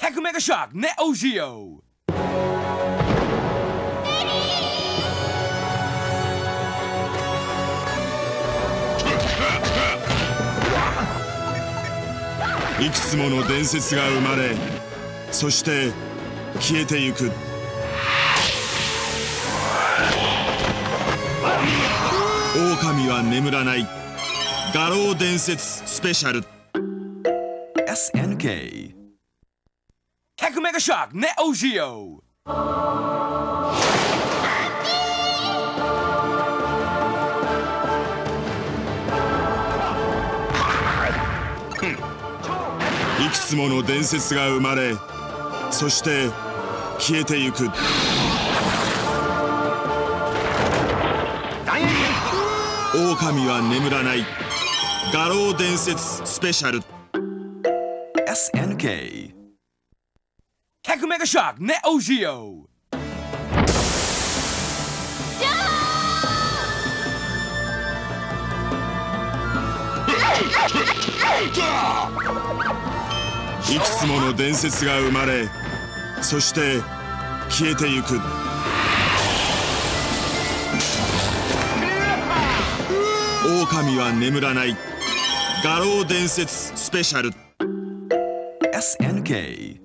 100メガショックネオジオ。 いくつもの伝説が生まれ、そして消えてゆく。狼は眠らない。画廊伝説スペシャル。 SNK 100メガショックネオジオ。 いくつもの伝説が生まれ、そして消えてゆく。狼は眠らない。画廊伝説スペシャル。 SNK 100メガショックネオジオ。 いくつもの伝説が生まれ、そして消えてゆく。狼は眠らない。画廊伝説スペシャル。 SNK